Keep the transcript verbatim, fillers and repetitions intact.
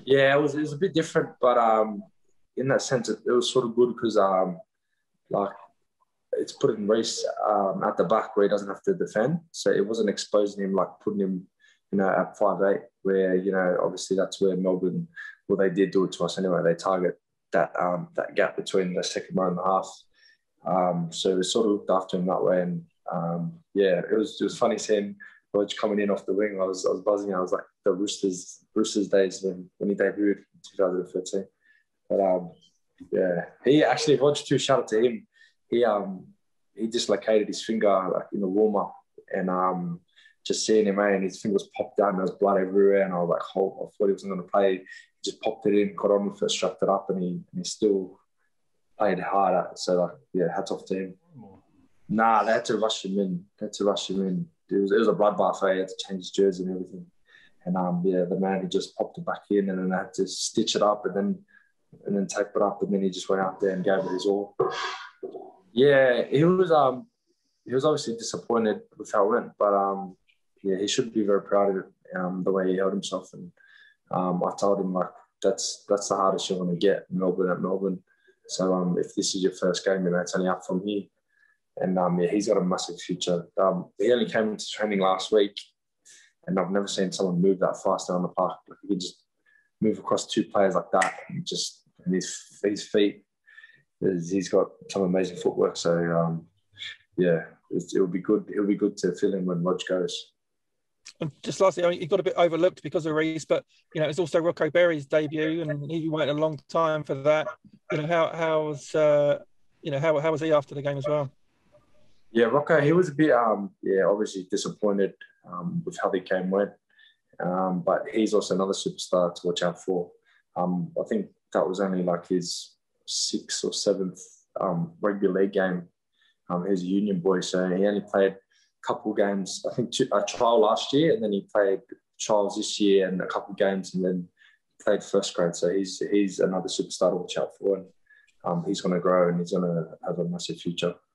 Yeah, it was it was a bit different, but um, in that sense, it, it was sort of good because um, like it's putting Reece um, at the back where he doesn't have to defend, so it wasn't exposing him like putting him, you know, at five eight, where you know obviously that's where Melbourne, well they did do it to us anyway. They target that um that gap between the second row and the half. Um, so we sort of looked after him that way, and um, yeah, it was it was funny seeing Roger coming in off the wing. I was I was buzzing. I was like the Roosters Roosters days when when he debuted in twenty thirteen. But um, yeah, he actually Roger too. Shout out to him. He um he dislocated his finger like in the warm up, and um just seeing him, man, his fingers popped down. There was blood everywhere, and I was like, oh, I thought he wasn't going to play. He just popped it in, got on with it, strapped it up, and he and he still played harder. So like, yeah, hats off to him. Nah, they had to rush him in. They had to rush him in. It was it was a bloodbath. Eh? He had to change his jersey and everything. And um, yeah, the man, he just popped it back in, and then they had to stitch it up, and then and then tape it up, and then he just went out there and gave it his all. Yeah, he was um he was obviously disappointed with how it went, but um yeah, he should be very proud of it, um, the way he held himself. And um, I told him like that's that's the hardest you're going to get, Melbourne at Melbourne. So um, if this is your first game, you know, it's only up from here. And um, yeah, he's got a massive future. Um, he only came into training last week, and I've never seen someone move that fast down the park. Like he could just move across two players like that, and just and his his feet. He's got some amazing footwork. So um, yeah, it'll be good. It'll be good to fill in when Rog goes. And just lastly, I mean, he got a bit overlooked because of Reece, but you know, it's also Rocco Berry's debut, and he waited a long time for that. You know, how how was uh, you know how how was he after the game as well? Yeah, Rocco, he was a bit um, yeah, obviously disappointed um, with how the game went, um, but he's also another superstar to watch out for. Um, I think that was only like his sixth or seventh um, rugby league game. Um, he's a union boy, so he only played couple games, I think two, a trial last year, and then he played trials this year and a couple of games, and then played first grade. So he's he's another superstar to watch out for, and um, he's going to grow and he's going to have a massive future.